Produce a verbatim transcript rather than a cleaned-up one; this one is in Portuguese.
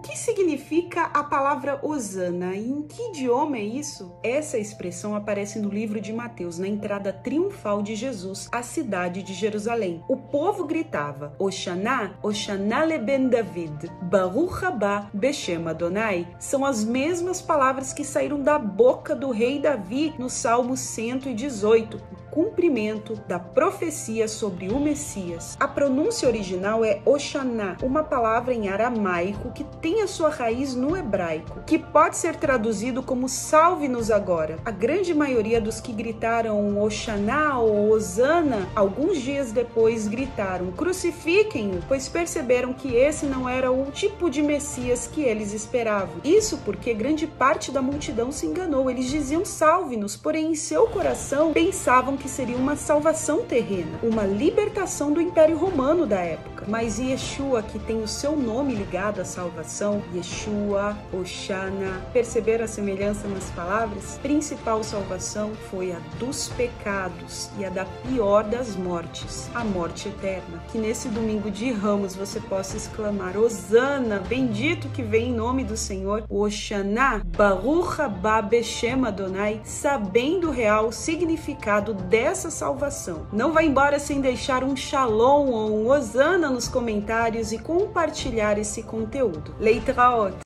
que significa a palavra Hosana e em que idioma é isso? Essa expressão aparece no livro de Mateus, na entrada triunfal de Jesus à cidade de Jerusalém. O povo gritava: Oxaná, Oxaná leben David, Baruch haba beshem Adonai. São as mesmas palavras que saíram da boca do rei Davi no Salmo cento e dezoito, o cumprimento da profecia sobre o Messias. A pronúncia original é Oxaná, uma palavra em aramaico que tem a sua raiz no hebraico, que pode ser traduzido como salve-nos agora. A grande maioria dos que gritaram Oxaná ou Hosana, alguns dias depois gritaram crucifiquem-o, pois perceberam que esse não era o tipo de Messias que eles esperavam. Isso porque grande parte da multidão se enganou. Eles diziam salve-nos, porém em seu coração pensavam que seria uma salvação terrena, uma libertação do Império Romano da época. Mas Yeshua, que tem o seu nome ligado à salvação, Yeshua, Oxana, perceberam a semelhança nas palavras? Principal salvação foi a dos pecados e a da pior das mortes, a morte eterna. Que nesse domingo de Ramos você possa exclamar: Hosana, bendito que vem em nome do Senhor, Oxana, Baruch haba beshem Adonai, sabendo o real significado dessa salvação. Não vá embora sem deixar um shalom ou um Hosana nos comentários e compartilhar esse conteúdo. Leitraot!